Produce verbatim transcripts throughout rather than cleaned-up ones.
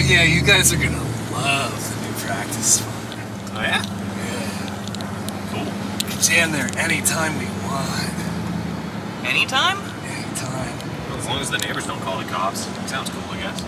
yeah, you guys are gonna love the new practice spot. Oh yeah? Yeah. Cool. We can jam there anytime we want. Anytime? Anytime. Well, as long as the neighbors don't call the cops. Sounds cool, I guess.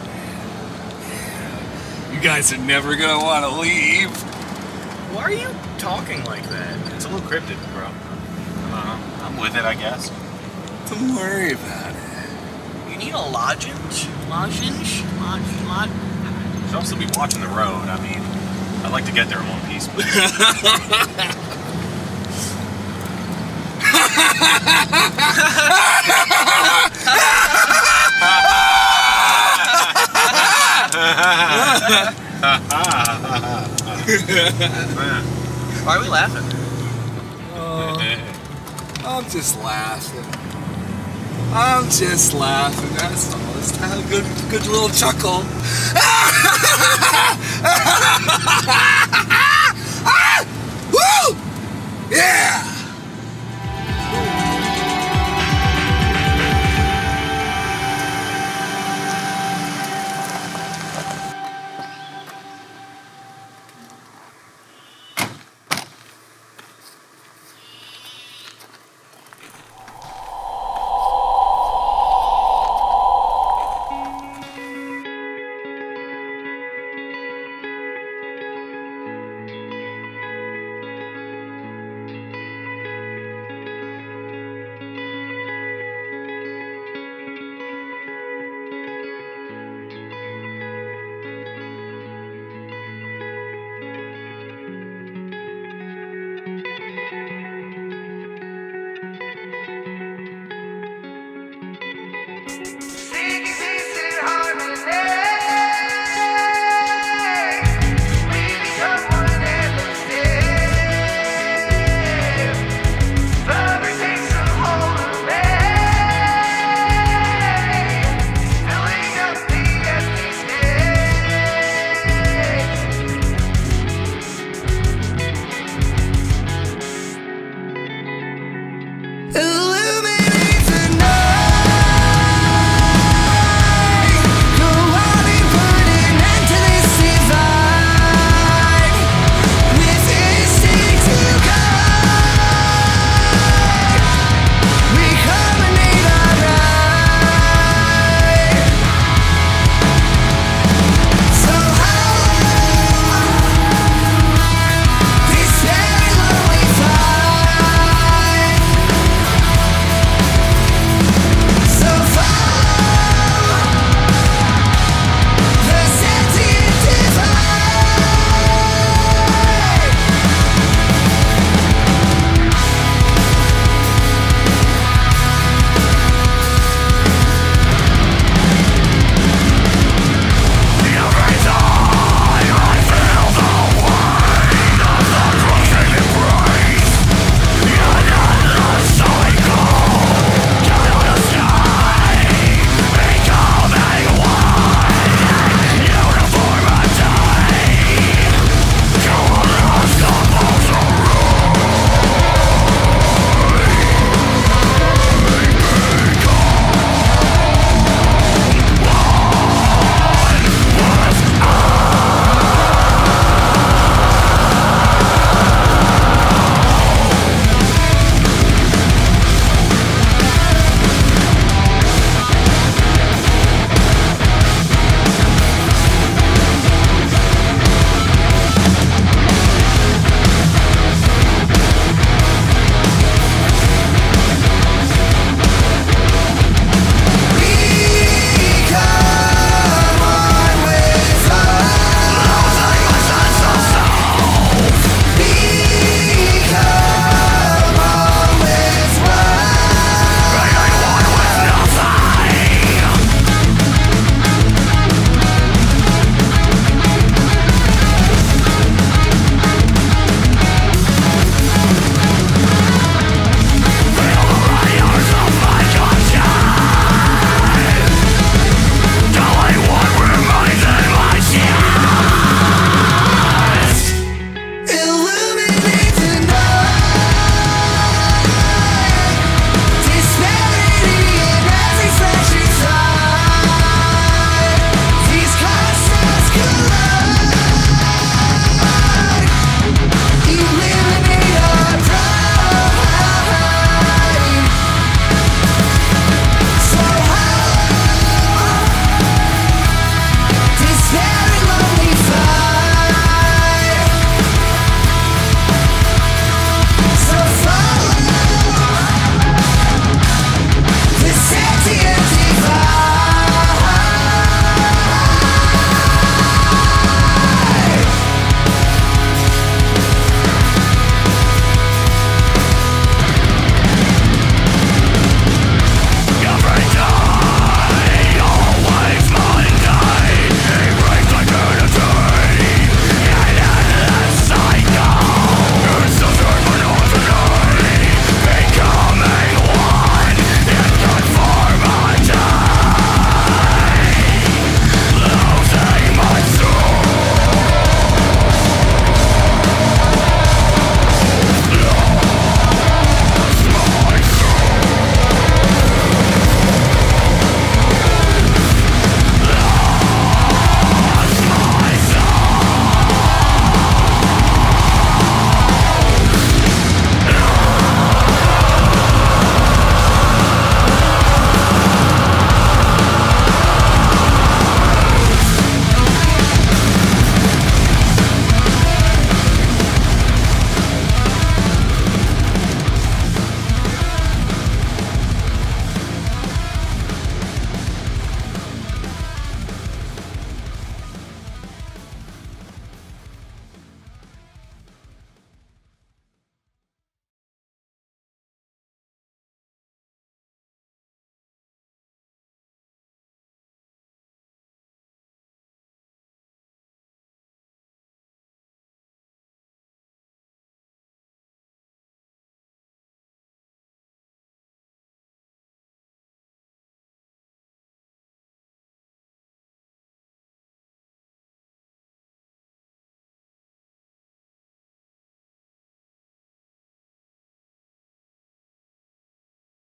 You guys are never gonna want to leave. Why are you talking like that? It's a little cryptic, bro. Uh, I'm with it, I guess. Don't worry about it. You need a lozenge? Lozenge? Lodge, lodge. Should also be watching the road. I mean, I'd like to get there in one piece. Why are we laughing? Oh, I'm just laughing. I'm just laughing. That's all. Just have a good, good little chuckle. Woo! Yeah!